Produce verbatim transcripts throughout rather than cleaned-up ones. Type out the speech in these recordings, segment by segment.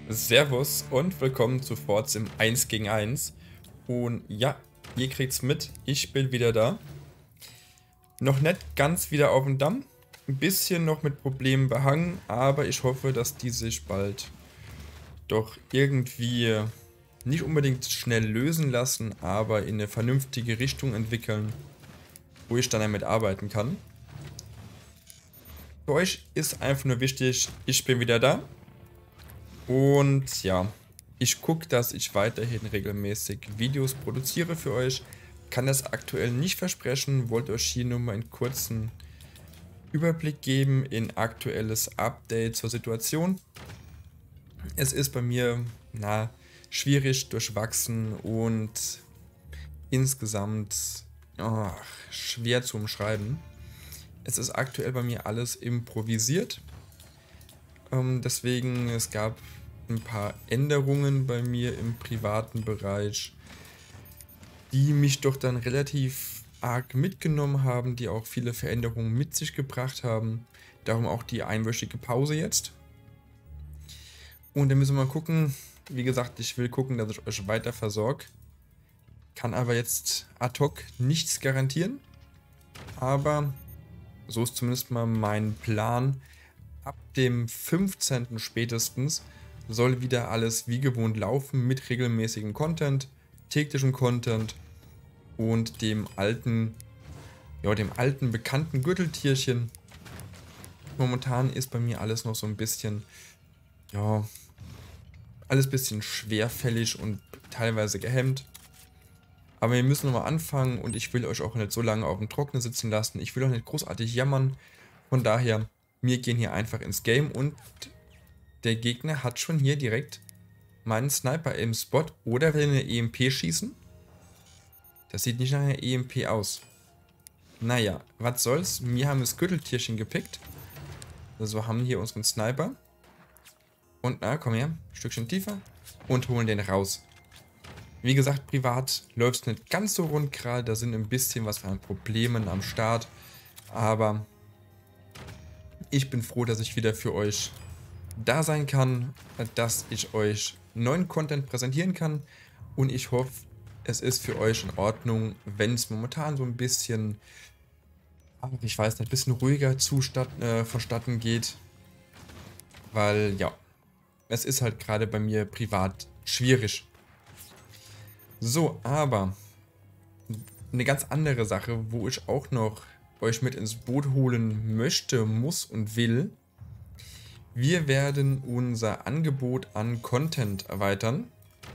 Servus und willkommen zu Forza im eins gegen eins. Und ja, ihr kriegt's mit, ich bin wieder da. Noch nicht ganz wieder auf dem Damm. Ein bisschen noch mit Problemen behangen, aber ich hoffe, dass die sich bald doch irgendwie nicht unbedingt schnell lösen lassen, aber in eine vernünftige Richtung entwickeln, wo ich dann damit arbeiten kann. Für euch ist einfach nur wichtig, ich bin wieder da. Und ja, ich gucke, dass ich weiterhin regelmäßig Videos produziere für euch. Kann das aktuell nicht versprechen, wollte euch hier nur mal einen kurzen Überblick geben in aktuelles Update zur Situation. Es ist bei mir, na, schwierig, durchwachsen und insgesamt oh, schwer zu umschreiben. Es ist aktuell bei mir alles improvisiert. Ähm, deswegen, es gab ein paar Änderungen bei mir im privaten Bereich, die mich doch dann relativ arg mitgenommen haben, die auch viele Veränderungen mit sich gebracht haben. Darum auch die einwöchige Pause jetzt. Und dann müssen wir mal gucken. Wie gesagt, ich will gucken, dass ich euch weiter versorge. Kann aber jetzt ad hoc nichts garantieren. Aber so ist zumindest mal mein Plan. Ab dem fünfzehnten spätestens soll wieder alles wie gewohnt laufen mit regelmäßigem Content, täglichem Content und dem alten, ja, dem alten bekannten Gürteltierchen. Momentan ist bei mir alles noch so ein bisschen, ja, alles ein bisschen schwerfällig und teilweise gehemmt. Aber wir müssen nochmal anfangen und ich will euch auch nicht so lange auf dem Trocknen sitzen lassen. Ich will auch nicht großartig jammern. Von daher, wir gehen hier einfach ins Game und der Gegner hat schon hier direkt meinen Sniper im Spot oder will eine E M P schießen. Das sieht nicht nach einer E M P aus. Naja, was soll's. Wir haben das Gürteltierchen gepickt. Also haben hier unseren Sniper. Und na, komm her, ein Stückchen tiefer. Und holen den raus. Wie gesagt, privat läuft es nicht ganz so rund gerade. Da sind ein bisschen was an Problemen am Start. Aber ich bin froh, dass ich wieder für euch da sein kann, dass ich euch neuen Content präsentieren kann. Und ich hoffe, es ist für euch in Ordnung, wenn es momentan so ein bisschen, ich weiß nicht, ein bisschen ruhiger zustatten, äh, vonstatten geht. Weil, ja, es ist halt gerade bei mir privat schwierig. So, aber eine ganz andere Sache, wo ich auch noch euch mit ins Boot holen möchte, muss und will. Wir werden unser Angebot an Content erweitern,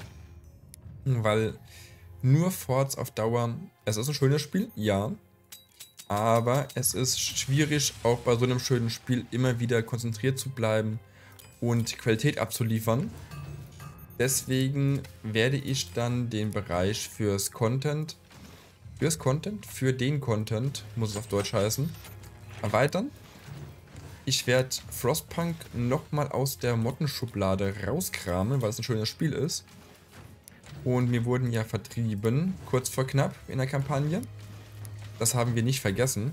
weil nur Forza auf Dauer, es ist ein schönes Spiel, ja, aber es ist schwierig, auch bei so einem schönen Spiel immer wieder konzentriert zu bleiben und Qualität abzuliefern. Deswegen werde ich dann den Bereich fürs Content, fürs Content, für den Content, muss es auf Deutsch heißen, erweitern. Ich werde Frostpunk nochmal aus der Mottenschublade rauskramen, weil es ein schönes Spiel ist. Und wir wurden ja vertrieben, kurz vor knapp in der Kampagne. Das haben wir nicht vergessen.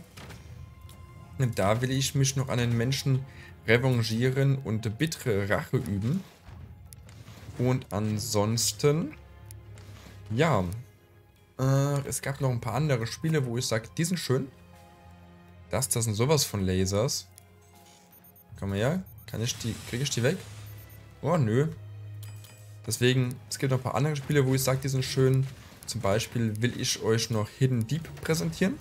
Und da will ich mich noch an den Menschen revanchieren und bittere Rache üben. Und ansonsten, ja, äh, es gab noch ein paar andere Spiele, wo ich sage, die sind schön. Das, das sind sowas von Lasers. Komm mal her. Kann ich die, kriege ich die weg? Oh, nö. Deswegen, es gibt noch ein paar andere Spiele, wo ich sage, die sind schön. Zum Beispiel will ich euch noch Hidden Deep präsentieren.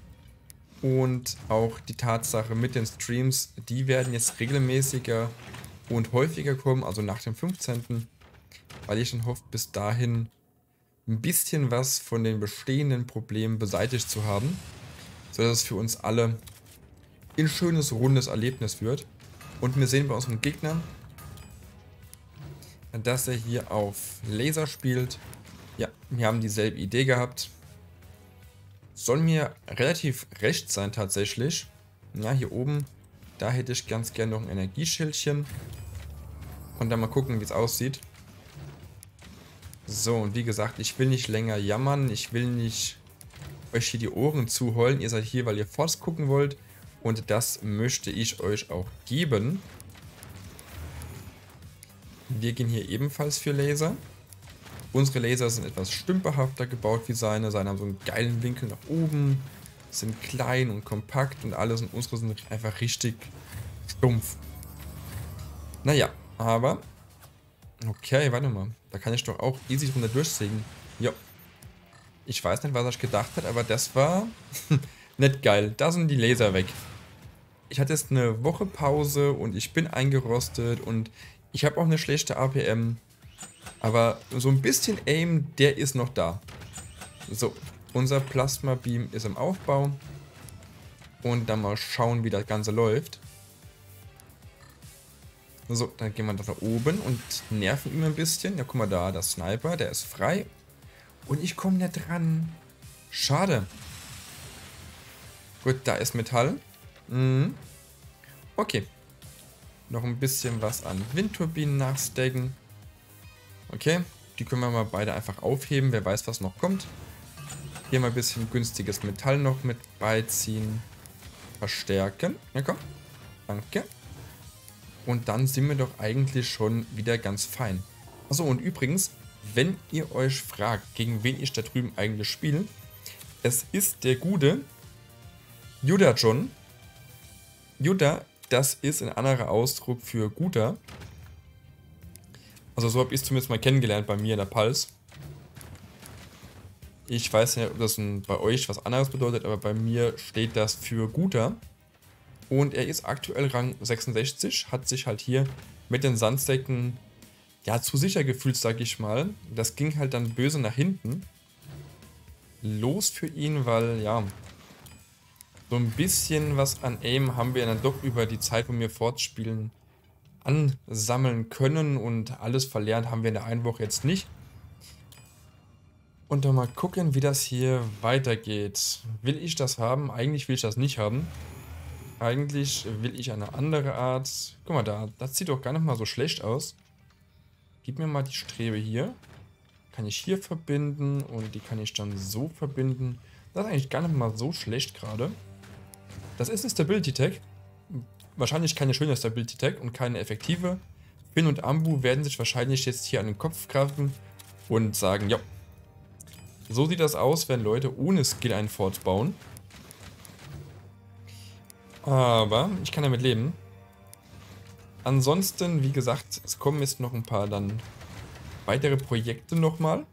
Und auch die Tatsache mit den Streams, die werden jetzt regelmäßiger und häufiger kommen, also nach dem fünfzehnten Weil ich dann hoffe, bis dahin ein bisschen was von den bestehenden Problemen beseitigt zu haben. Sodass es für uns alle ein schönes, rundes Erlebnis wird. Und wir sehen bei unserem Gegner, dass er hier auf Laser spielt. Ja, wir haben dieselbe Idee gehabt. Soll mir relativ recht sein tatsächlich. Ja, hier oben, da hätte ich ganz gerne noch ein Energieschildchen. Und dann mal gucken, wie es aussieht. So, und wie gesagt, ich will nicht länger jammern. Ich will nicht euch hier die Ohren zuheulen. Ihr seid hier, weil ihr Force gucken wollt. Und das möchte ich euch auch geben. Wir gehen hier ebenfalls für Laser. Unsere Laser sind etwas stümperhafter gebaut wie seine. Seine haben so einen geilen Winkel nach oben, sind klein und kompakt und alles. Und unsere sind einfach richtig stumpf. Naja, aber... Okay, warte mal. Da kann ich doch auch easy drunter durchsägen. Ja. Ich weiß nicht, was er gedacht hat, aber das war nicht geil. Da sind die Laser weg. Ich hatte jetzt eine Woche Pause und ich bin eingerostet und ich habe auch eine schlechte A P M. Aber so ein bisschen Aim, der ist noch da. So, unser Plasma Beam ist im Aufbau. Und dann mal schauen, wie das Ganze läuft. So, dann gehen wir da nach oben und nerven ihn ein bisschen. Ja, guck mal da, der Sniper, der ist frei. Und ich komme nicht dran. Schade. Gut, da ist Metall. Mhm. Okay. Noch ein bisschen was an Windturbinen nachstecken. Okay, die können wir mal beide einfach aufheben. Wer weiß, was noch kommt. Hier mal ein bisschen günstiges Metall noch mit beiziehen. Verstärken. Ja, komm. Danke. Und dann sind wir doch eigentlich schon wieder ganz fein. Achso, und übrigens, wenn ihr euch fragt, gegen wen ich da drüben eigentlich spiele, es ist der gute Judah John. Judah, das ist ein anderer Ausdruck für guter. Also so habe ich es zumindest mal kennengelernt bei mir in der Pulse. Ich weiß nicht, ob das ein, bei euch was anderes bedeutet, aber bei mir steht das für guter. Und er ist aktuell Rang sechsundsechzig, hat sich halt hier mit den Sandsäcken ja zu sicher gefühlt, sag ich mal. Das ging halt dann böse nach hinten los für ihn, weil ja, so ein bisschen was an Aim haben wir dann doch über die Zeit, wo wir fortspielen, ansammeln können und alles verlernt haben wir in der einen Woche jetzt nicht. Und dann mal gucken, wie das hier weitergeht. Will ich das haben? Eigentlich will ich das nicht haben. Eigentlich will ich eine andere Art. Guck mal da, das sieht doch gar nicht mal so schlecht aus. Gib mir mal die Strebe hier. Kann ich hier verbinden und die kann ich dann so verbinden. Das ist eigentlich gar nicht mal so schlecht gerade. Das ist eine Stability Tag. Wahrscheinlich keine schöne Stability Tag und keine effektive. Finn und Ambu werden sich wahrscheinlich jetzt hier an den Kopf greifen und sagen, ja, so sieht das aus, wenn Leute ohne Skill einen Fort bauen. Aber ich kann damit leben. Ansonsten, wie gesagt, es kommen jetzt noch ein paar dann weitere Projekte nochmal.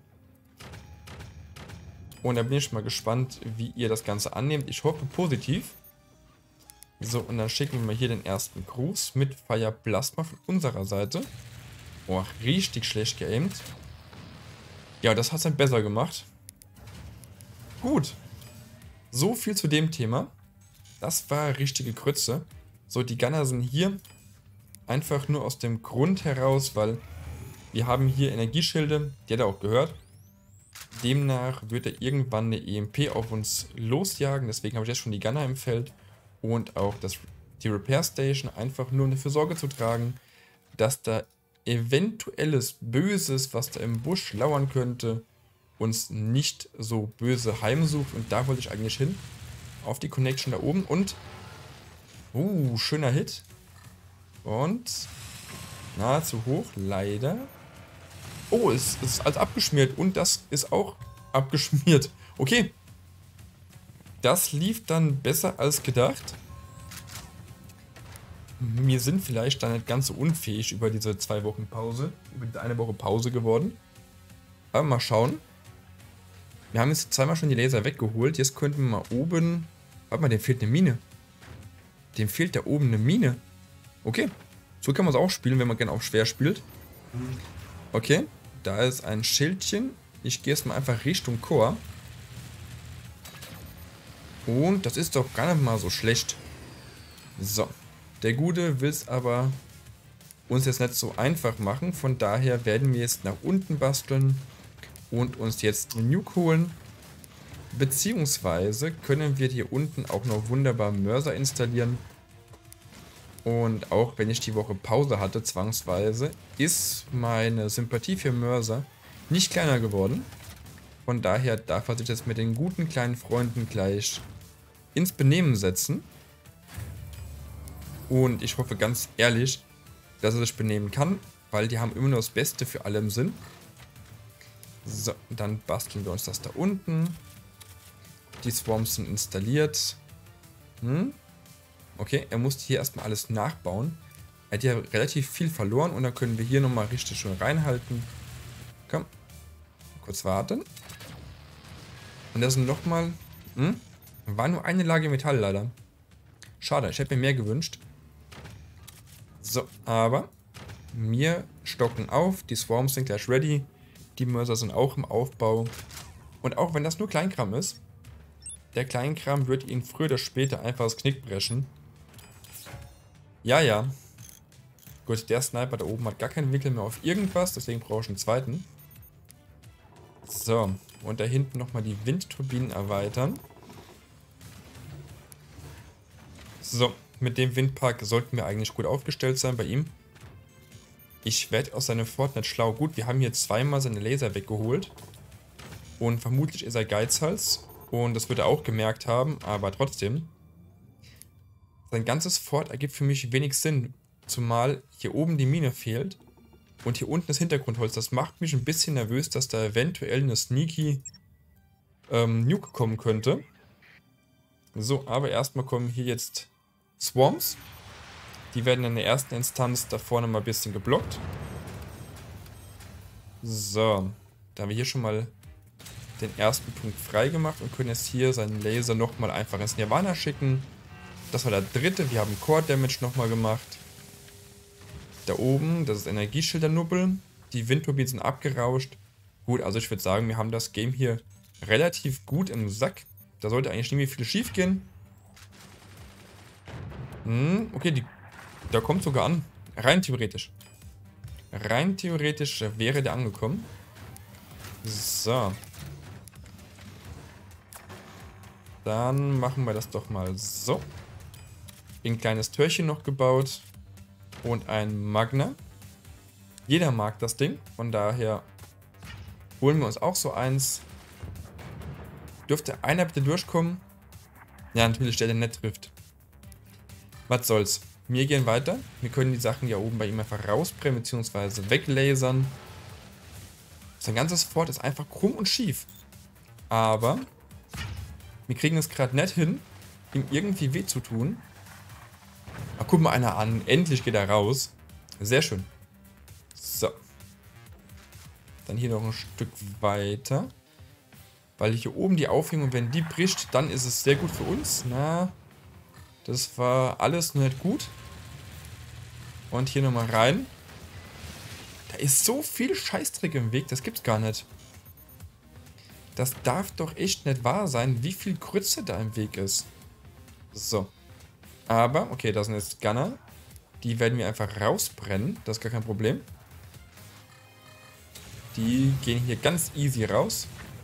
Und da bin ich mal gespannt, wie ihr das Ganze annehmt. Ich hoffe positiv. So, und dann schicken wir mal hier den ersten Gruß mit Fire Plasma von unserer Seite. Boah, richtig schlecht geaimt. Ja, das hat es dann besser gemacht. Gut. So viel zu dem Thema. Das war richtige Krütze. So, die Gunner sind hier einfach nur aus dem Grund heraus, weil wir haben hier Energieschilde, die hat er auch gehört. Demnach wird er irgendwann eine E M P auf uns losjagen, deswegen habe ich jetzt schon die Gunner im Feld und auch das, die Repair Station, einfach nur dafür Sorge zu tragen, dass da eventuelles Böses, was da im Busch lauern könnte, uns nicht so böse heimsucht. Und da wollte ich eigentlich hin. Auf die Connection da oben und... Uh, schöner Hit. Und... nahezu hoch, leider. Oh, es ist als abgeschmiert und das ist auch abgeschmiert. Okay. Das lief dann besser als gedacht. Wir sind vielleicht dann nicht ganz so unfähig über diese zwei Wochen Pause, über diese eine Woche Pause geworden. Aber mal schauen. Wir haben jetzt zweimal schon die Laser weggeholt. Jetzt könnten wir mal oben... Warte mal, dem fehlt eine Mine. Dem fehlt da oben eine Mine. Okay. So kann man es auch spielen, wenn man gerne auch schwer spielt. Okay. Da ist ein Schildchen. Ich gehe jetzt mal einfach Richtung Chor. Und das ist doch gar nicht mal so schlecht. So. Der Gute will es aber uns jetzt nicht so einfach machen. Von daher werden wir jetzt nach unten basteln und uns jetzt einen Nuke holen. Beziehungsweise können wir hier unten auch noch wunderbar Mörser installieren. Und auch wenn ich die Woche Pause hatte, zwangsweise, ist meine Sympathie für Mörser nicht kleiner geworden. Von daher darf er sich jetzt mit den guten kleinen Freunden gleich ins Benehmen setzen. Und ich hoffe ganz ehrlich, dass er sich benehmen kann. weil die haben immer nur das Beste für alle im Sinn. So, dann basteln wir uns das da unten. Die Swarms sind installiert. Hm? Okay, er musste hier erstmal alles nachbauen. Er hat ja relativ viel verloren und dann können wir hier nochmal richtig schön reinhalten. Komm. Kurz warten. Und das sind nochmal... Hm? War nur eine Lage Metall leider. Schade, ich hätte mir mehr gewünscht. So, aber... Wir stocken auf. Die Swarms sind gleich ready. Die Mörser sind auch im Aufbau. Und auch wenn das nur Kleinkram ist, der Kleinkram wird ihn früher oder später einfach das Knick brechen. Ja, ja. Gut, der Sniper da oben hat gar keinen Winkel mehr auf irgendwas, deswegen brauche ich einen zweiten. So, und da hinten nochmal die Windturbinen erweitern. So, mit dem Windpark sollten wir eigentlich gut aufgestellt sein bei ihm. Ich werde aus seinem Fort nicht schlau. Gut, wir haben hier zweimal seine Laser weggeholt. Und vermutlich ist er Geizhals. Und das wird er auch gemerkt haben, aber trotzdem. Sein ganzes Fort ergibt für mich wenig Sinn. Zumal hier oben die Mine fehlt. Und hier unten das Hintergrundholz. Das macht mich ein bisschen nervös, dass da eventuell eine sneaky ähm, Nuke kommen könnte. So, aber erstmal kommen hier jetzt Swarms. Die werden in der ersten Instanz da vorne mal ein bisschen geblockt. So, da haben wir hier schon mal den ersten Punkt frei gemacht und können jetzt hier seinen Laser nochmal einfach ins Nirvana schicken. Das war der dritte. Wir haben Core Damage nochmal gemacht. Da oben, das ist Energieschildernubbel. Die Windturbinen sind abgerauscht. Gut, also ich würde sagen, wir haben das Game hier relativ gut im Sack. Da sollte eigentlich nicht mehr viel schief gehen. Hm, okay, die, da kommt sogar an. Rein theoretisch. Rein theoretisch wäre der angekommen. So. Dann machen wir das doch mal so. Ein kleines Türchen noch gebaut. Und ein Magna. Jeder mag das Ding. Von daher holen wir uns auch so eins. Dürfte einer bitte durchkommen? Ja, natürlich, der den nicht trifft. Was soll's. Wir gehen weiter. Wir können die Sachen hier oben bei ihm einfach rausbrennen bzw. weglasern. Sein ganzes Fort ist einfach krumm und schief. Aber wir kriegen es gerade nicht hin, ihm irgendwie weh zu tun. Ach, guck mal einer an. Endlich geht er raus. Sehr schön. So. Dann hier noch ein Stück weiter. Weil hier oben die Aufhängung, wenn die bricht, dann ist es sehr gut für uns. Na, das war alles nur nicht gut. Und hier nochmal rein. Da ist so viel Scheißdreck im Weg, das gibt's gar nicht. Das darf doch echt nicht wahr sein, wie viel Krütze da im Weg ist. So. Aber, okay, das sind jetzt Gunner. Die werden wir einfach rausbrennen, das ist gar kein Problem. Die gehen hier ganz easy raus.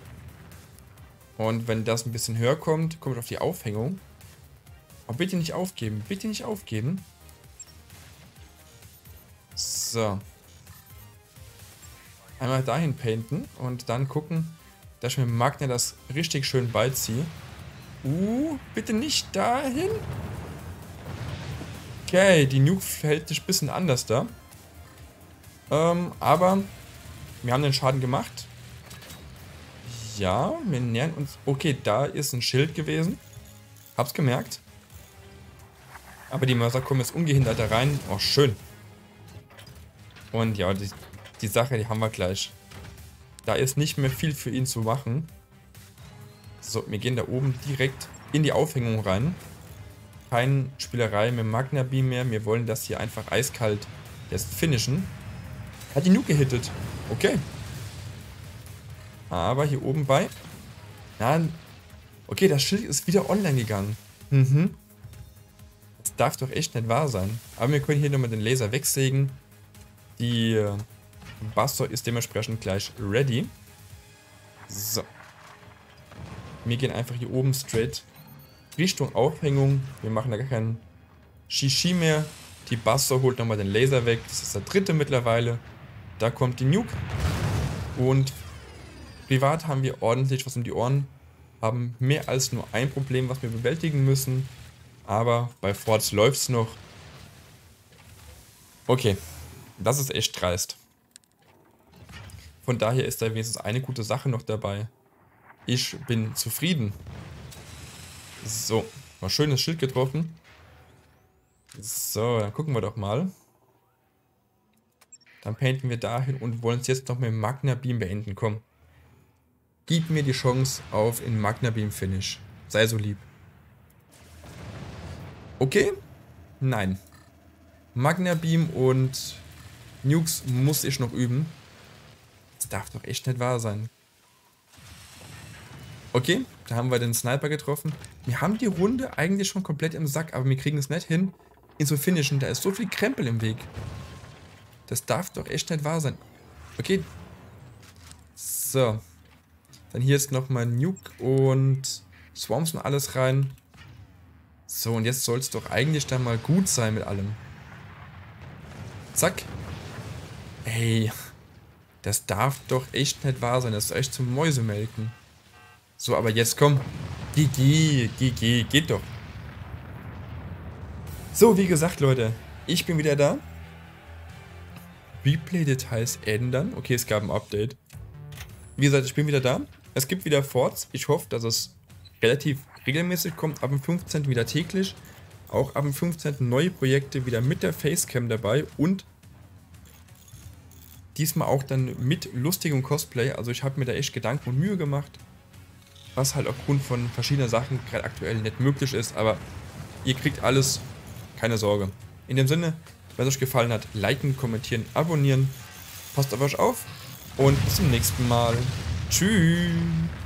Und wenn das ein bisschen höher kommt, kommt auf die Aufhängung. Aber bitte nicht aufgeben, bitte nicht aufgeben. So. Einmal dahin painten und dann gucken, dass ich mit dem Magna das richtig schön beiziehe. Uh, bitte nicht dahin. Okay, die Nuke verhält sich ein bisschen anders da. Ähm, aber wir haben den Schaden gemacht. Ja, wir nähern uns... Okay, da ist ein Schild gewesen. Hab's gemerkt. Aber die Mörser kommen jetzt ungehindert da rein. Oh, schön. Und ja, die, die Sache, die haben wir gleich. Da ist nicht mehr viel für ihn zu machen. So, wir gehen da oben direkt in die Aufhängung rein. Keine Spielerei mit Magna Beam mehr. Wir wollen das hier einfach eiskalt jetzt finishen. Hat die Nuke gehittet. Okay. Aber hier oben bei... Ja, okay, das Schild ist wieder online gegangen. Mhm. Das darf doch echt nicht wahr sein. Aber wir können hier nochmal den Laser wegsägen. Die äh, Buster ist dementsprechend gleich ready. So. Wir gehen einfach hier oben straight Richtung Aufhängung. Wir machen da gar keinen Shishi mehr. Die Buster holt nochmal den Laser weg. Das ist der dritte mittlerweile. Da kommt die Nuke. Und privat haben wir ordentlich was um die Ohren. Haben mehr als nur ein Problem, was wir bewältigen müssen. Aber bei Forts läuft es noch. Okay. Das ist echt dreist. Von daher ist da wenigstens eine gute Sache noch dabei. Ich bin zufrieden. So, mal schönes Schild getroffen. So, dann gucken wir doch mal. Dann painten wir dahin und wollen es jetzt noch mit dem Magna Beam beenden. Komm. Gib mir die Chance auf ein Magna Beam Finish. Sei so lieb. Okay? Nein. Magna Beam und Nukes muss ich noch üben. Das darf doch echt nicht wahr sein. Okay, da haben wir den Sniper getroffen. Wir haben die Runde eigentlich schon komplett im Sack, aber wir kriegen es nicht hin, ihn zu finishen. Da ist so viel Krempel im Weg. Das darf doch echt nicht wahr sein. Okay. So. Dann hier ist nochmal Nuke und Swarms und alles rein. So, und jetzt soll es doch eigentlich dann mal gut sein mit allem. Zack. Ey. Das darf doch echt nicht wahr sein. Das ist echt zum Mäusemelken. So, aber jetzt komm. G G, G G, geht doch. So, wie gesagt, Leute. Ich bin wieder da. Replay-Details ändern. Okay, es gab ein Update. Wie gesagt, ich bin wieder da. Es gibt wieder Forts. Ich hoffe, dass es relativ regelmäßig kommt. Ab dem fünfzehnten wieder täglich. Auch ab dem fünfzehnten neue Projekte wieder mit der Facecam dabei. Und diesmal auch dann mit lustigem Cosplay. Also ich habe mir da echt Gedanken und Mühe gemacht. Was halt aufgrund von verschiedenen Sachen gerade aktuell nicht möglich ist. Aber ihr kriegt alles. Keine Sorge. In dem Sinne, wenn es euch gefallen hat, liken, kommentieren, abonnieren. Passt auf euch auf. Und bis zum nächsten Mal. Tschüss.